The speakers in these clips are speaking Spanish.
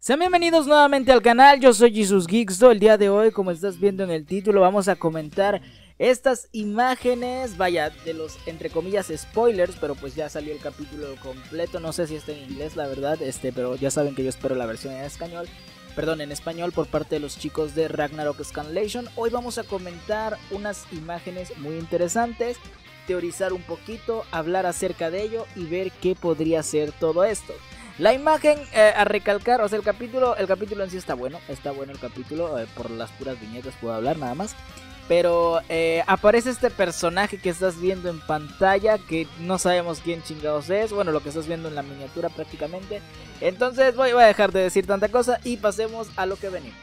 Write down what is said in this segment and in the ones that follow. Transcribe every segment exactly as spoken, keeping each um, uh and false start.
Sean bienvenidos nuevamente al canal, yo soy Jesus Geeksto. El día de hoy, como estás viendo en el título, vamos a comentar estas imágenes, vaya, de los entre comillas spoilers, pero pues ya salió el capítulo completo. No sé si está en inglés, la verdad, este, pero ya saben que yo espero la versión en español, perdón, en español por parte de los chicos de Ragnarok Scanlation. Hoy vamos a comentar unas imágenes muy interesantes, teorizar un poquito, hablar acerca de ello y ver qué podría ser todo esto. La imagen, eh, a recalcar, o sea, el capítulo, el capítulo en sí está bueno, está bueno el capítulo, eh, por las puras viñetas puedo hablar nada más. Pero eh, aparece este personaje que estás viendo en pantalla, que no sabemos quién chingados es, bueno, lo que estás viendo en la miniatura prácticamente. Entonces voy, voy a dejar de decir tanta cosa y pasemos a lo que venimos.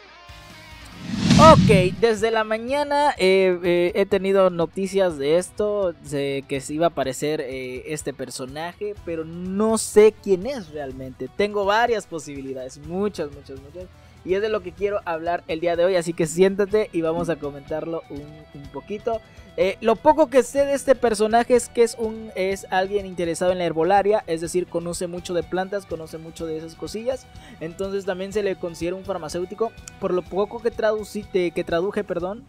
Ok, desde la mañana eh, eh, he tenido noticias de esto, de que se iba a aparecer eh, este personaje, pero no sé quién es realmente. Tengo varias posibilidades, muchas, muchas, muchas, y es de lo que quiero hablar el día de hoy, así que siéntate y vamos a comentarlo un, un poquito. Eh, lo poco que sé de este personaje es que es, un, es alguien interesado en la herbolaria, es decir, conoce mucho de plantas, conoce mucho de esas cosillas, entonces también se le considera un farmacéutico. Por lo poco que, traducí, que traduje, perdón,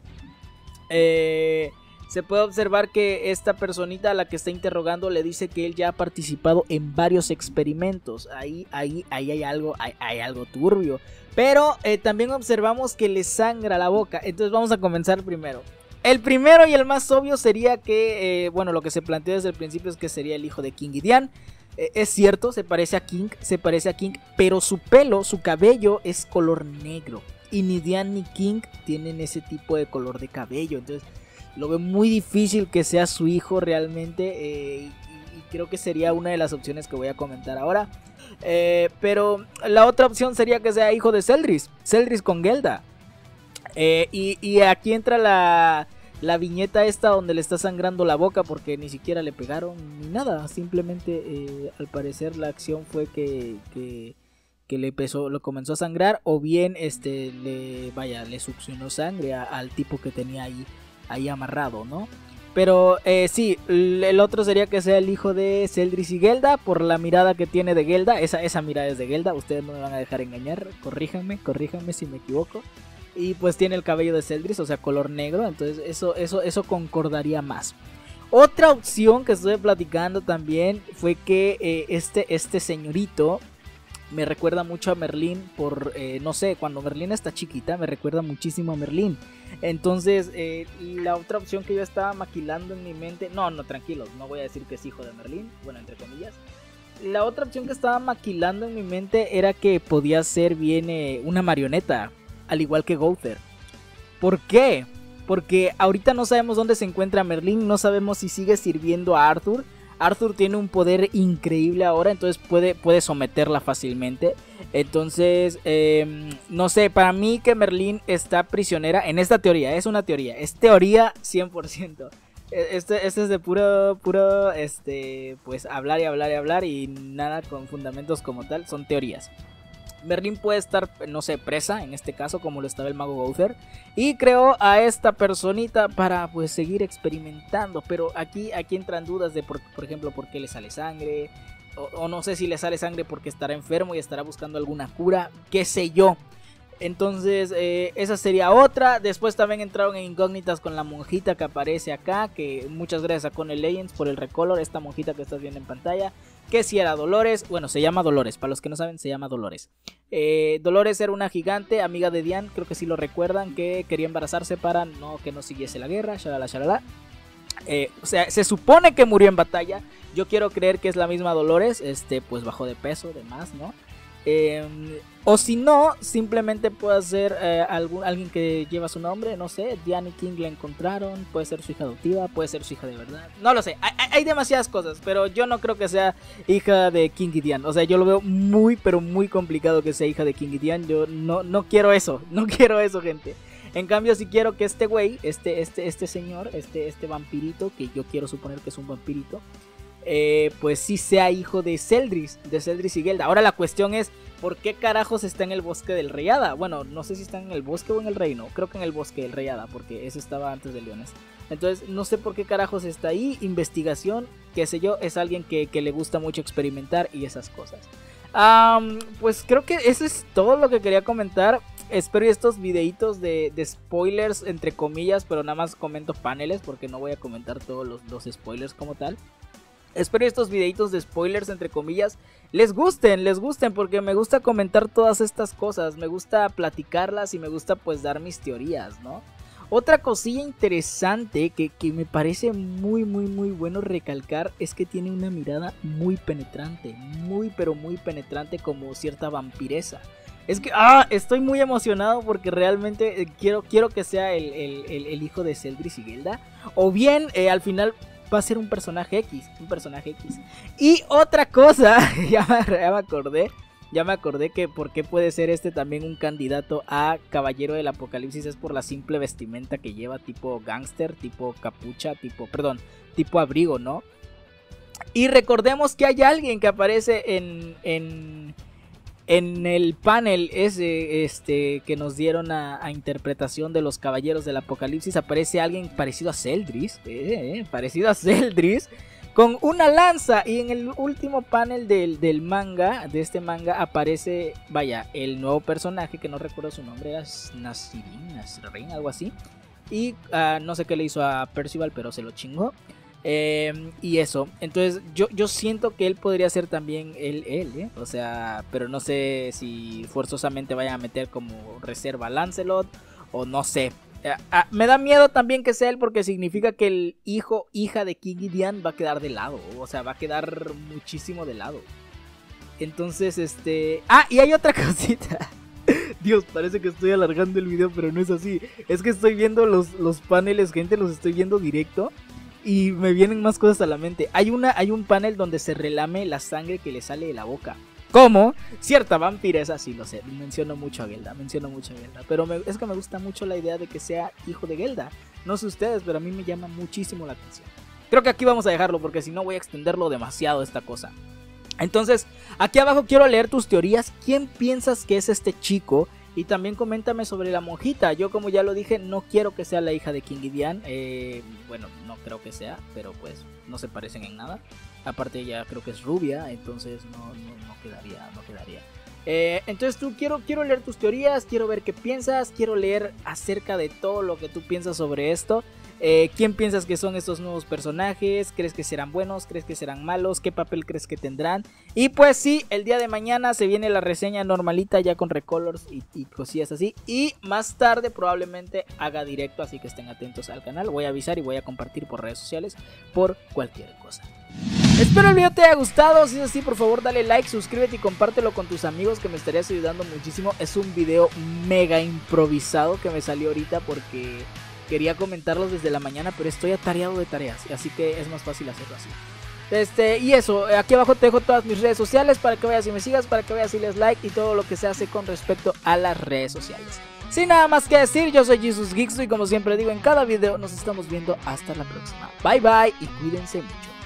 eh, se puede observar que esta personita a la que está interrogando le dice que él ya ha participado en varios experimentos. Ahí, ahí, ahí hay algo, hay, hay algo turbio. Pero eh, también observamos que le sangra la boca. Entonces vamos a comenzar primero. El primero y el más obvio sería que, eh, bueno, lo que se planteó desde el principio es que sería el hijo de King Gideon. Eh, es cierto, se parece a King, se parece a King, pero su pelo, su cabello es color negro. Y ni Dian ni King tienen ese tipo de color de cabello. Entonces lo veo muy difícil que sea su hijo realmente. Eh, y, y creo que sería una de las opciones que voy a comentar ahora. Eh, pero la otra opción sería que sea hijo de Zeldris. Zeldris con Gelda. Eh, y, y aquí entra la, la viñeta esta donde le está sangrando la boca porque ni siquiera le pegaron ni nada. Simplemente eh, al parecer la acción fue que... que que le empezó, lo comenzó a sangrar, o bien este le vaya le succionó sangre a, al tipo que tenía ahí ahí amarrado, ¿no? Pero eh, sí, el otro sería que sea el hijo de Zeldris y Gelda, por la mirada que tiene de Gelda. Esa, esa mirada es de Gelda, ustedes no me van a dejar engañar, corríjanme, corríjanme si me equivoco. Y pues tiene el cabello de Zeldris, o sea, color negro, entonces eso, eso, eso concordaría más. Otra opción que estuve platicando también fue que eh, este, este señorito me recuerda mucho a Merlín por, eh, no sé, cuando Merlín está chiquita me recuerda muchísimo a Merlín. Entonces, eh, la otra opción que yo estaba maquilando en mi mente, no, no, tranquilos, no voy a decir que es hijo de Merlín, bueno, entre comillas. La otra opción que estaba maquilando en mi mente era que podía ser bien eh, una marioneta, al igual que Gowther. ¿Por qué? Porque ahorita no sabemos dónde se encuentra Merlín, no sabemos si sigue sirviendo a Arthur. Arthur tiene un poder increíble ahora, entonces puede, puede someterla fácilmente. Entonces, eh, no sé, para mí que Merlín está prisionera, en esta teoría, es una teoría, es teoría cien por ciento. Este, este es de puro, puro, este, pues hablar y hablar y hablar y nada con fundamentos como tal, son teorías. Merlín puede estar, no sé, presa, en este caso, como lo estaba el mago Gowther, y creó a esta personita para, pues, seguir experimentando. Pero aquí, aquí entran dudas de, por, por ejemplo, por qué le sale sangre, o, o no sé si le sale sangre porque estará enfermo y estará buscando alguna cura, qué sé yo. Entonces, eh, esa sería otra. Después también entraron en incógnitas con la monjita que aparece acá, que muchas gracias a Cone Legends por el recolor, esta monjita que estás viendo en pantalla, que si era Dolores, bueno, se llama Dolores, para los que no saben, se llama Dolores. Eh, Dolores era una gigante, amiga de Dian, creo que sí lo recuerdan, que quería embarazarse para no, que no siguiese la guerra, shalala, shalala. Eh, o sea, se supone que murió en batalla, yo quiero creer que es la misma Dolores, este, pues bajó de peso, de más, ¿no? Eh, o si no, simplemente puede ser eh, algún, alguien que lleva su nombre, no sé, Dian y King la encontraron, puede ser su hija adoptiva, puede ser su hija de verdad, no lo sé, hay, hay demasiadas cosas, pero yo no creo que sea hija de King y Dian, o sea, yo lo veo muy, pero muy complicado que sea hija de King y Dian, yo no, no quiero eso, no quiero eso, gente. En cambio, si quiero que este güey, este, este, este señor, este, este vampirito, que yo quiero suponer que es un vampirito, Eh, pues sí sea hijo de Zeldris, de Zeldris y Gelda. Ahora la cuestión es, ¿por qué carajos está en el bosque del Rey Hada? Bueno, no sé si está en el bosque o en el reino, creo que en el bosque del Rey Hada, porque ese estaba antes de Leones. Entonces no sé por qué carajos está ahí, investigación, qué sé yo, es alguien que, que le gusta mucho experimentar y esas cosas. Um, pues creo que eso es todo lo que quería comentar. Espero y estos videitos de, de spoilers, entre comillas, pero nada más comento paneles porque no voy a comentar todos los, los spoilers como tal. Espero y estos videitos de spoilers, entre comillas, les gusten, les gusten, porque me gusta comentar todas estas cosas, me gusta platicarlas y me gusta pues dar mis teorías, ¿no? Otra cosilla interesante que, que me parece muy muy muy bueno recalcar es que tiene una mirada muy penetrante, muy pero muy penetrante, como cierta vampiresa. Es que, ah, estoy muy emocionado porque realmente quiero, quiero que sea el, el, el, el hijo de Zeldris y Gelda. O bien, eh, al final va a ser un personaje X, un personaje X. Y otra cosa, ya me, ya me acordé, ya me acordé que por qué puede ser este también un candidato a Caballero del Apocalipsis. Es por la simple vestimenta que lleva, tipo gángster, tipo capucha, tipo, perdón, tipo abrigo, ¿no? Y recordemos que hay alguien que aparece en... en En el panel ese este, que nos dieron a, a interpretación de los Caballeros del Apocalipsis, aparece alguien parecido a Zeldris, eh, eh, parecido a Zeldris, con una lanza. Y en el último panel del, del manga, de este manga, aparece, vaya, el nuevo personaje, que no recuerdo su nombre, era Nasirin, Nasirin, algo así. Y uh, no sé qué le hizo a Percival, pero se lo chingó. Eh, y eso, entonces yo, yo siento que él podría ser también él, él ¿eh? O sea, pero no sé si forzosamente vayan a meter como reserva a Lancelot o no sé. eh, ah, Me da miedo también que sea él, porque significa que el hijo, hija de King Gideon va a quedar de lado. O sea, va a quedar muchísimo de lado. Entonces, este... Ah, y hay otra cosita. Dios, parece que estoy alargando el video, pero no es así. Es que estoy viendo los, los paneles, gente, los estoy viendo directo. Y me vienen más cosas a la mente. Hay, una, hay un panel donde se relame la sangre que le sale de la boca. ¿Cómo? Cierta vampiresa, sí lo sé. Menciono mucho a Gelda, menciono mucho a Gelda. Pero me, es que me gusta mucho la idea de que sea hijo de Gelda. No sé ustedes, pero a mí me llama muchísimo la atención. Creo que aquí vamos a dejarlo, porque si no voy a extenderlo demasiado esta cosa. Entonces, aquí abajo quiero leer tus teorías. ¿Quién piensas que es este chico? Y también coméntame sobre la monjita. Yo, como ya lo dije, no quiero que sea la hija de King Gideon. Eh, bueno, no creo que sea, pero pues no se parecen en nada. Aparte, ella creo que es rubia, entonces no, no, no quedaría, no quedaría. Eh, entonces tú quiero, quiero leer tus teorías, quiero ver qué piensas, quiero leer acerca de todo lo que tú piensas sobre esto. Eh, ¿Quién piensas que son estos nuevos personajes? ¿Crees que serán buenos? ¿Crees que serán malos? ¿Qué papel crees que tendrán? Y pues sí, el día de mañana se viene la reseña normalita, ya con recolors y, y cosillas así. Y más tarde probablemente haga directo, así que estén atentos al canal. Voy a avisar y voy a compartir por redes sociales por cualquier cosa. Espero el video te haya gustado. Si es así, por favor dale like, suscríbete y compártelo con tus amigos, que me estarías ayudando muchísimo. Es un video mega improvisado que me salió ahorita porque quería comentarlos desde la mañana, pero estoy atareado de tareas, así que es más fácil hacerlo así. Este, y eso, aquí abajo te dejo todas mis redes sociales para que vayas y me sigas, para que vayas y les like y todo lo que se hace con respecto a las redes sociales. Sin nada más que decir, yo soy Jesus Geeks y como siempre digo en cada video, nos estamos viendo hasta la próxima. Bye bye y cuídense mucho.